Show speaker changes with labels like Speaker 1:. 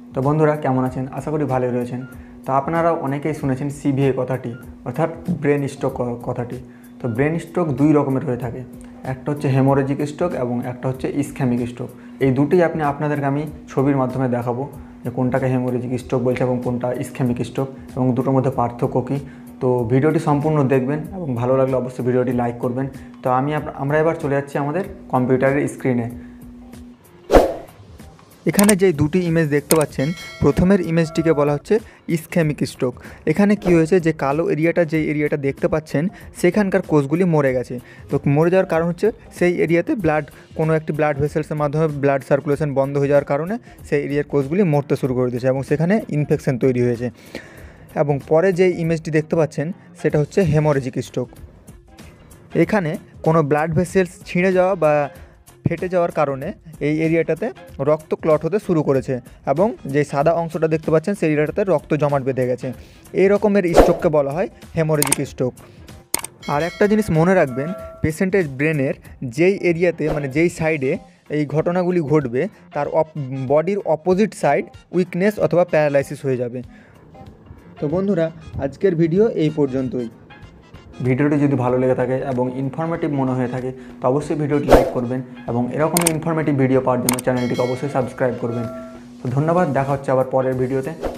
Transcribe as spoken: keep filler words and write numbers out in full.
Speaker 1: তো বন্ধুরা কেমন আছেন? আশা করি ভালোই রয়েছেন। তো আপনারা অনেকেই শুনেছেন সিভিএ কথাটি, অর্থাৎ ব্রেন স্ট্রোক কথাটি। তো ব্রেন স্ট্রোক দুই রকমের হয়ে থাকে, একটা হচ্ছে হেমোরেজিক স্ট্রোক এবং একটা হচ্ছে ইসকেমিক স্ট্রোক। এই দুটোই আপনি আপনাদেরকে আমি ছবির মাধ্যমে দেখাবো যে কোনটাকে হেমোরেজিক স্ট্রোক বলছে এবং কোনটা ইসকেমিক স্ট্রোক এবং দুটোর মধ্যে পার্থক্য কী। তো ভিডিওটি সম্পূর্ণ দেখবেন এবং ভালো লাগলে অবশ্যই ভিডিওটি লাইক করবেন। তো আমি আমরা এবার চলে যাচ্ছি আমাদের কম্পিউটারের স্ক্রিনে। এখানে যে দুটি ইমেজ দেখতে পাচ্ছেন, প্রথমের ইমেজটিকে বলা হচ্ছে ইসকেমিক স্ট্রোক। এখানে কি হয়েছে, যে কালো এরিয়াটা যে এরিয়াটা দেখতে পাচ্ছেন সেখানকার কোষগুলি মরে গেছে। তো মরে যাওয়ার কারণ হচ্ছে সেই এরিয়াতে ব্লাড কোনো একটি ব্লাড ভেসেলসের মাধ্যমে ব্লাড সার্কুলেশন বন্ধ হয়ে যাওয়ার কারণে সেই এরিয়ার কোষগুলি মরতে শুরু করে দিয়েছে এবং সেখানে ইনফেকশন তৈরি হয়েছে। এবং পরে যে ইমেজটি দেখতে পাচ্ছেন সেটা হচ্ছে হেমোরেজিক স্ট্রোক। এখানে কোনো ব্লাড ভেসেলস ছিঁড়ে যাওয়া বা ফেটে যাওয়ার কারণে এই এরিয়াটাতে রক্ত ক্লট হতে শুরু করেছে এবং যে সাদা অংশটা দেখতে পাচ্ছেন সেই এরিয়াটাতে রক্ত জমাট বেঁধে গেছে। এই রকমের স্ট্রোককে বলা হয় হেমোরেজিক স্ট্রোক। আর একটা জিনিস মনে রাখবেন, পেশেন্টের ব্রেনের যেই এরিয়াতে মানে যেই সাইডে এই ঘটনাগুলি ঘটবে তার বডির অপোজিট সাইড উইকনেস অথবা প্যারালাইসিস হয়ে যাবে। তো বন্ধুরা, আজকের ভিডিও এই পর্যন্তই। ভিডিওটি যদি ভালো লেগে থাকে এবং ইনফরমেটিভ মনে হয়ে থাকে তো অবশ্যই ভিডিওটি লাইক করবেন এবং এরকমই ইনফরমেটিভ ভিডিও পাওয়ার জন্য চ্যানেলটিকে অবশ্যই সাবস্ক্রাইব করবেন। তো ধন্যবাদ, দেখা হচ্ছে আবার পরের ভিডিওতে।